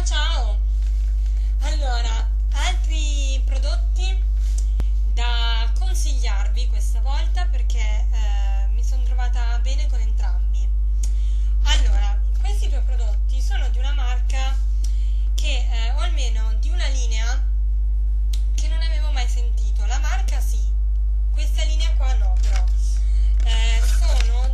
Ciao ciao! Allora, altri prodotti da consigliarvi questa volta perché mi sono trovata bene con entrambi. Allora, questi due prodotti sono di una marca che, o almeno di una linea che non avevo mai sentito. La marca sì, questa linea qua no però. Sono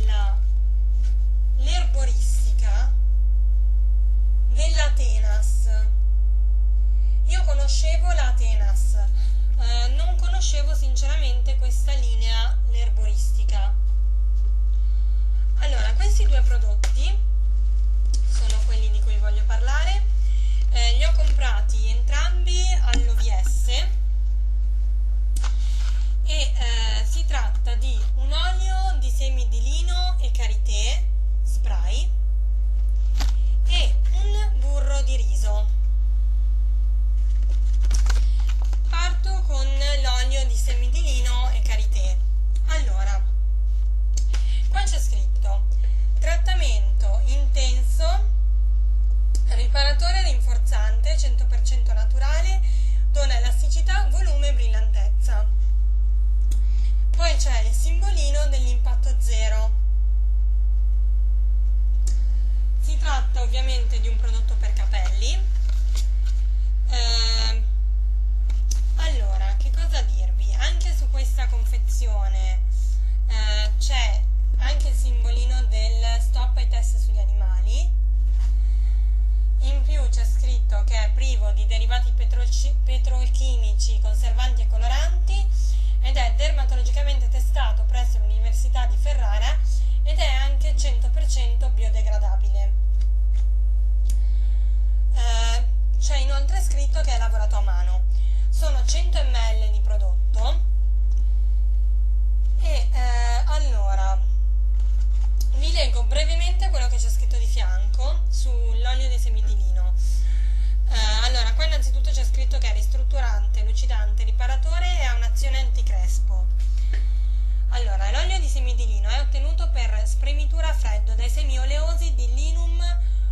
dell'erboristica della Tenas. Io conoscevo la Tenas, non conoscevo sinceramente questa linea l'erboristica. Allora, questi due prodotti sono quelli di cui voglio parlare. Li ho comprati entrambi all'OVS e si tratta di un olio di semi di lino e karité spray e un burro di riso. Parto con l'olio di semi di lino e karité. Allora, qua c'è scritto trattamento intenso, riparatore rinforzante 100% naturale, dona elasticità, volume e brillantezza. Poi c'è il simbolino dell'impatto zero. Si tratta ovviamente di un prodotto per capelli. Allora, che cosa dirvi? Anche su questa confezione c'è anche il simbolino del stop ai test sugli animali. In più c'è scritto che è privo di derivati petrolchimici, conservanti e coloranti ed è dermatologicamente testato presso l'Università di Ferrara ed è anche 100% biodegradabile. C'è inoltre scritto che è lavorato a mano. Sono 100 ml di prodotto e allora vi leggo brevemente quello che c'è scritto di fianco sull'olio dei semi di lino. Allora, qua innanzitutto c'è scritto che è ristrutturante, lucidante, riparatore e ha un'azione anticrespo. Allora, l'olio di semi di lino è ottenuto per spremitura a freddo dai semi oleosi di Linum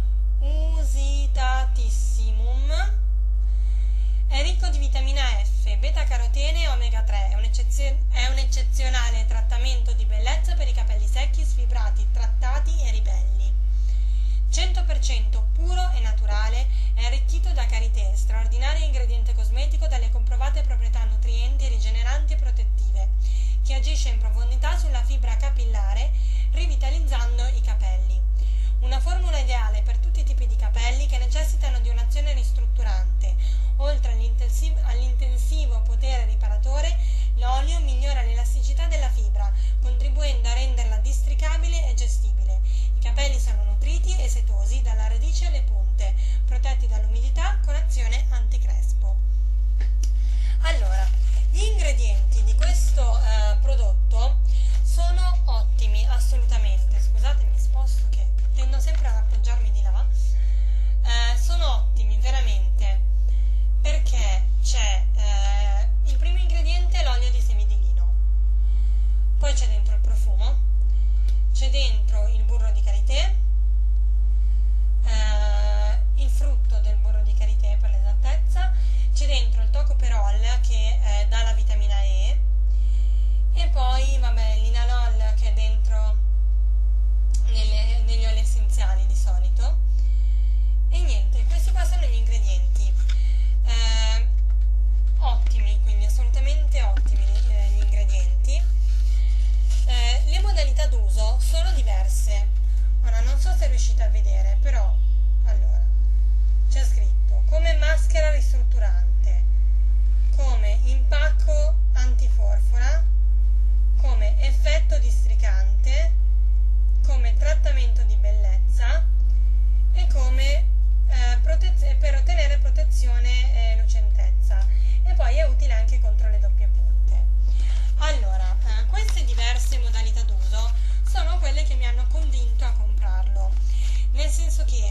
usitatissimum. È ricco di vitamina F, beta-carotene e omega 3. È un eccezionale trattamento di bellezza per i capelli secchi, sfibrati, trattati e ribelli. 100% puro e naturale, è arricchito da karité, straordinario ingrediente cosmetico dalle comprovate proprietà nutrienti, rigeneranti e protettive, che agisce in profondità sulla fibra capillare, rivitalizzando i capelli. Una formula ideale per tutti i tipi di capelli che necessitano di un'azione ristrutturante. Oltre all'intensivo potere riparatore, l'olio migliora l'elasticità della fibra, contribuendo a renderla districabile e gestibile. I capelli sono nutriti e setosi dalla radice alle punte, protetti dall'umidità con azione anticrespo. Allora, gli ingredienti di questo prodotto sono ottimi, assolutamente. Scusate, mi sposto che tendo sempre ad appoggiarmi di là. Sono ottimi, veramente, perché c'è il primo ingrediente è l'olio di semi di lino, poi c'è dentro il profumo, c'è dentro il burro di karité, il frutto del burro di karité per l'esattezza, c'è dentro il tocopherol che dà la vitamina E e poi vabbè l'inalol che è dentro negli oli essenziali di solito. E niente, questi qua sono gli ingredienti. Ottimi, quindi assolutamente ottimi gli ingredienti. Le modalità d'uso sono diverse. Ora non so se riuscite a vedere, però allora c'è scritto come maschera ristrutturante, come impacco antiforfora, come effetto districante, come trattamento di bellezza e come per ottenere protezione e lucentezza, e poi è utile anche contro le doppie punte. Allora, queste diverse modalità d'uso sono quelle che mi hanno convinto a comprarlo, nel senso che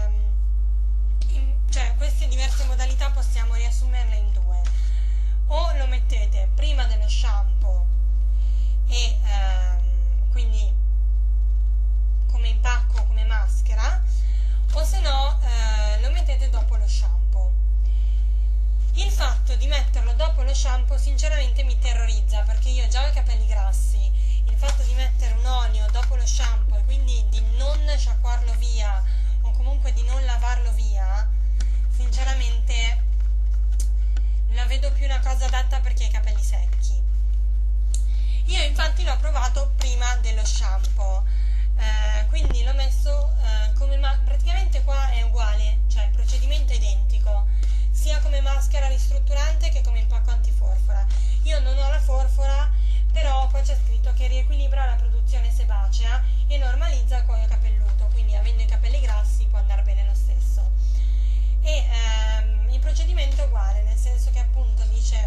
cioè, queste diverse modalità possiamo riassumerle in due: o lo mettete prima dello shampoo e quindi come impacco, come maschera, o se no lo mettete dopo lo shampoo. Il fatto di metterlo dopo lo shampoo sinceramente mi terrorizza, perché io già ho i capelli grassi. Il fatto di mettere un olio dopo lo shampoo e quindi di non sciacquarlo via o comunque di non lavarlo via, sinceramente la vedo più una cosa adatta per chi ha i capelli secchi. Io infatti l'ho provato prima dello shampoo, quindi l'ho messo praticamente qua è uguale, cioè il procedimento è identico, sia come maschera ristrutturante che come impacco antiforfora. Io non ho la forfora, però qua c'è scritto che riequilibra la produzione sebacea e normalizza il cuoio capelluto, quindi avendo i capelli grassi può andare bene lo stesso. E il procedimento è uguale, nel senso che appunto dice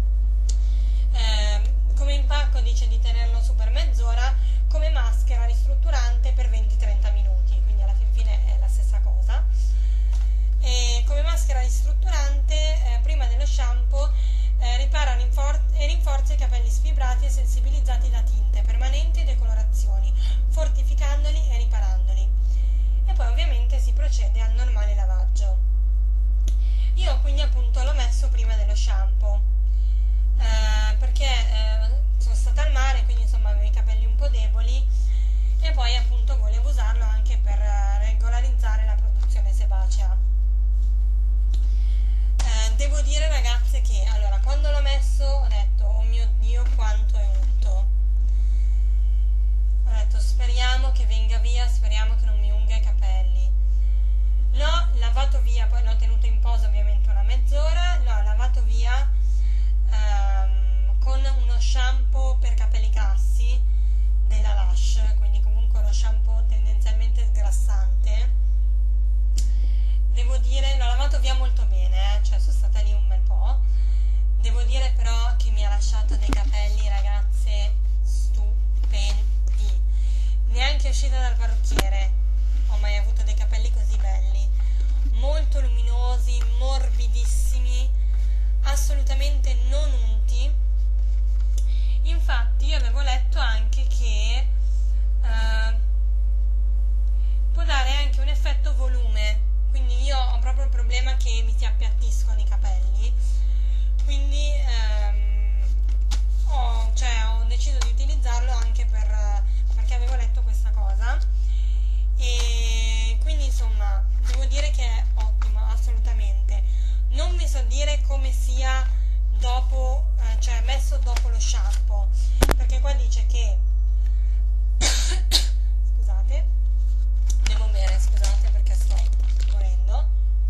come impacco dice di tenerlo su per mezz'ora, come maschera ristrutturante per 20-30 minuti, quindi alla fin fine è la stessa cosa. E come maschera ristrutturante prima dello shampoo ripara e rinforza i capelli sfibrati e sensibilizzati da tinte permanenti e decolorazioni, fortificandoli e riparandoli. E poi ovviamente si procede al normale lavaggio. Io quindi appunto l'ho messo prima dello shampoo perché sono stata al mare, quindi insomma avevo i capelli un po' deboli e poi appunto volevo usarlo anche per regolarizzare la produzione sebacea. Devo dire ragazze che allora quando l'ho messo ho detto oh mio Dio quanto è unto, ho detto speriamo che venga via, speriamo che non mi unga i capelli. L'ho lavato via, poi l'ho tenuto in posa ovviamente una mezz'ora, l'ho lavato via con uno shampoo per capelli grassi della Lush, quindi comunque uno shampoo tendenzialmente sgrassante. Devo dire, l'ho lavato via molto bene, cioè sono stata lì un bel po'. Devo dire però che mi ha lasciato dei capelli, ragazze, stupendi. Neanche uscita dal parrucchiere ho mai avuto dei capelli così belli, molto luminosi, morbidissimi, assolutamente non unti. Infatti io avevo letto anche che può dare anche un effetto volume, quindi io ho proprio il problema che mi si appiattiscono i capelli, quindi ho deciso di utilizzarlo anche perché avevo letto questa cosa e quindi insomma devo dire che è ottimo, assolutamente. Non mi so dire come sia dopo, cioè messo dopo lo shampoo, perché qua dice che scusate, devo bere, scusate perché sto morendo.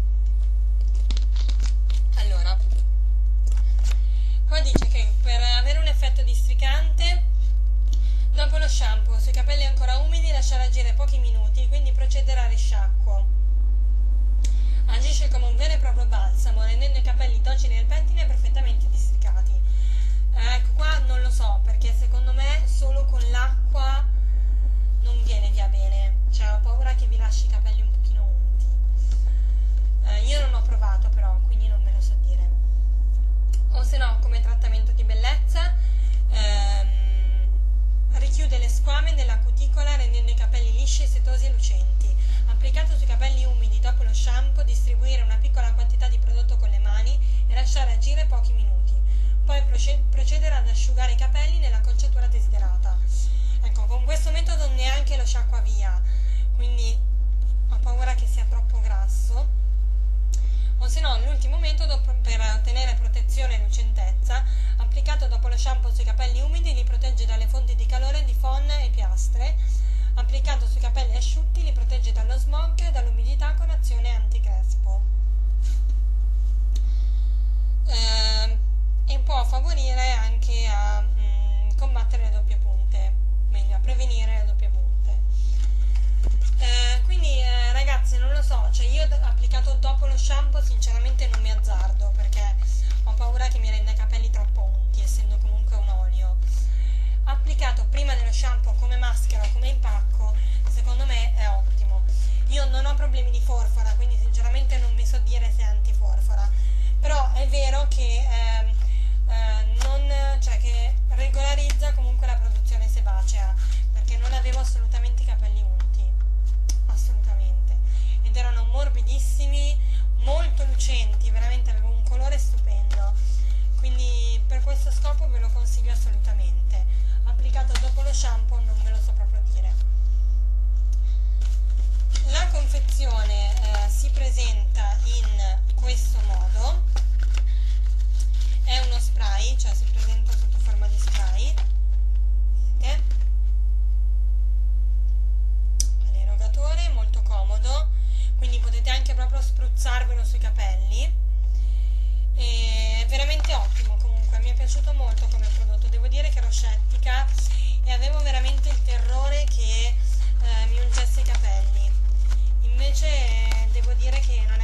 Allora, qua dice che per avere un effetto districante dopo lo shampoo sui capelli ancora umidi lasciare agire pochi minuti, quindi procedere al risciacquo. Agisce come un vero e proprio balsamo, rendendo i capelli docili al pettine e perfettamente districati. Ecco, qua non lo so, perché secondo me solo con l'acqua non viene via bene. Cioè, ho paura che vi lasci i capelli un pochino unti. Io non ho provato però, quindi non ve lo so dire. O se no, come trattamento di bellezza, richiude le squame della cuticola rendendo i capelli lisci, setosi e lucenti. Applicato sui capelli umidi dopo lo shampoo, distribuire una piccola quantità di prodotto con le mani e lasciare agire pochi minuti. Poi procedere ad asciugare i capelli nella conciatura desiderata. Ecco, con questo metodo neanche lo sciacqua via, quindi ho paura che sia troppo grasso. O se no, l'ultimo metodo per ottenere protezione e lucentezza, applicato dopo lo shampoo sui capelli umidi, li protegge dalle fonti di calore di fonne e piastre. Applicato sui capelli asciutti li protegge dallo smog e dall'umidità con azione anticrespo. E può favorire anche a combattere le doppie punte, meglio a prevenire le doppie punte. Quindi ragazzi non lo so, cioè io applicato dopo lo shampoo sinceramente non mi azzardo perché ho paura che mi renda i capelli troppo unti, essendo comunque un olio. Applicato prima dello shampoo come maschera o come impacco, secondo me è ottimo. Io non ho problemi di forfora, quindi sinceramente non vi so dire se è antiforfora, però è vero che che regolarizza comunque la produzione sebacea, perché non avevo assolutamente i capelli unti, assolutamente, ed erano morbidissimi, molto lucenti, veramente avevo un colore stupendo, quindi per questo scopo ve lo consiglio assolutamente. Applicato dopo lo shampoo non ve lo so proprio dire. La confezione si presenta in questo modo, è uno spray, cioè si presenta sotto forma di spray, vedete? All'erogatore, molto comodo, quindi potete anche proprio spruzzarvelo sui capelli, è veramente ottimo. Comunque mi è piaciuto molto come prodotto, devo dire che ero scettica e avevo veramente il terrore che mi ungesse i capelli, invece devo dire che non